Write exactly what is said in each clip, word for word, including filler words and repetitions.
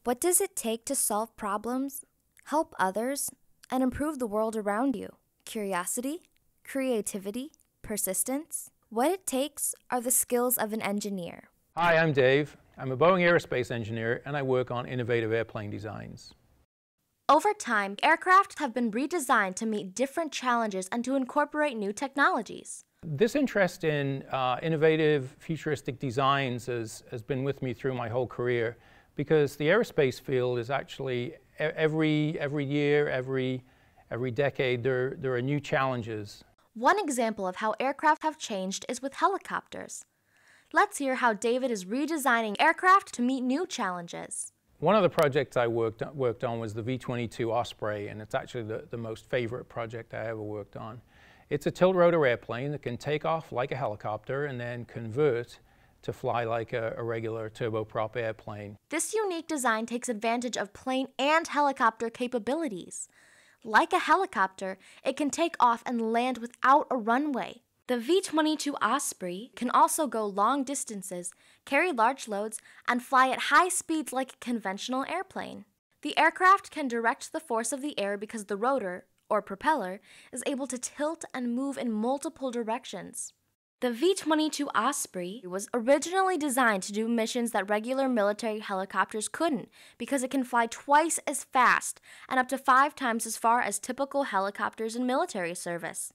What does it take to solve problems, help others, and improve the world around you? Curiosity, creativity, persistence. What it takes are the skills of an engineer. Hi, I'm Dave. I'm a Boeing aerospace engineer and I work on innovative airplane designs. Over time, aircraft have been redesigned to meet different challenges and to incorporate new technologies. This interest in uh, innovative, futuristic designs has, has been with me through my whole career because the aerospace field is actually every, every year, every, every decade, there, there are new challenges. One example of how aircraft have changed is with helicopters. Let's hear how David is redesigning aircraft to meet new challenges. One of the projects I worked, worked on was the V twenty-two Osprey, and it's actually the, the most favorite project I ever worked on. It's a tiltrotor airplane that can take off like a helicopter and then convert to fly like a, a regular turboprop airplane. This unique design takes advantage of plane and helicopter capabilities. Like a helicopter, it can take off and land without a runway. The V twenty-two Osprey can also go long distances, carry large loads, and fly at high speeds like a conventional airplane. The aircraft can direct the force of the air because the rotor, or propeller, is able to tilt and move in multiple directions. The V twenty-two Osprey was originally designed to do missions that regular military helicopters couldn't because it can fly twice as fast and up to five times as far as typical helicopters in military service.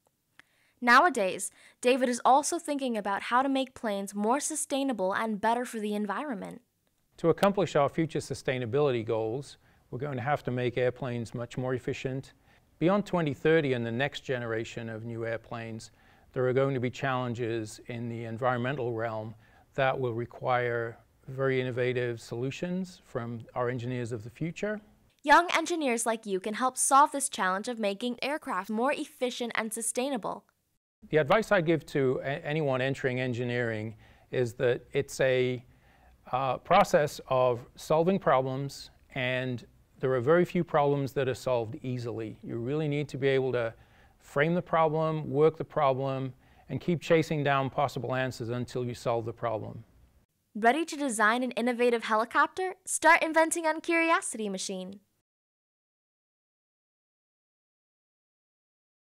Nowadays, David is also thinking about how to make planes more sustainable and better for the environment. To accomplish our future sustainability goals, we're going to have to make airplanes much more efficient. Beyond twenty thirty and the next generation of new airplanes, there are going to be challenges in the environmental realm that will require very innovative solutions from our engineers of the future. Young engineers like you can help solve this challenge of making aircraft more efficient and sustainable. The advice I give to anyone entering engineering is that it's a uh, process of solving problems, and there are very few problems that are solved easily. You really need to be able to frame the problem, work the problem, and keep chasing down possible answers until you solve the problem. Ready to design an innovative helicopter? Start inventing on Curiosity Machine.